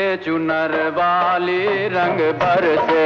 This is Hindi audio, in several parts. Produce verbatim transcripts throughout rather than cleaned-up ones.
चुनर वाली रंग बरसे।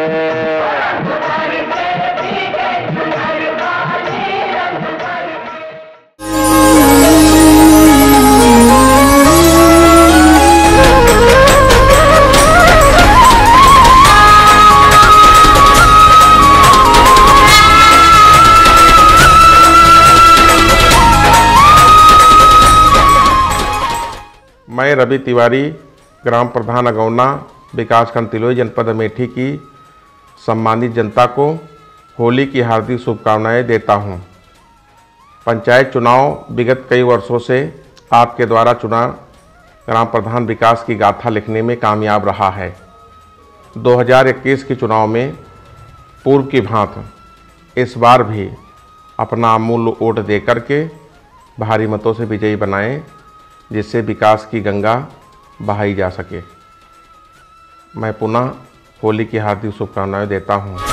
मैं रवि तिवारी, ग्राम प्रधान अगौना, विकासखंड तिलोई, जनपद अमेठी की सम्मानित जनता को होली की हार्दिक शुभकामनाएं देता हूं। पंचायत चुनाव विगत कई वर्षों से आपके द्वारा चुना ग्राम प्रधान विकास की गाथा लिखने में कामयाब रहा है। दो हज़ार इक्कीस के चुनाव में पूर्व की भांति इस बार भी अपना अमूल्य वोट देकर के भारी मतों से विजयी बनाएं, जिससे विकास की गंगा बहाई जा सके। मैं पुनः होली की हार्दिक शुभकामनाएं देता हूं।